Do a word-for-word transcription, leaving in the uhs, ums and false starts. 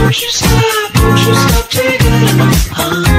Won't you stop, won't you stop taking it off, huh?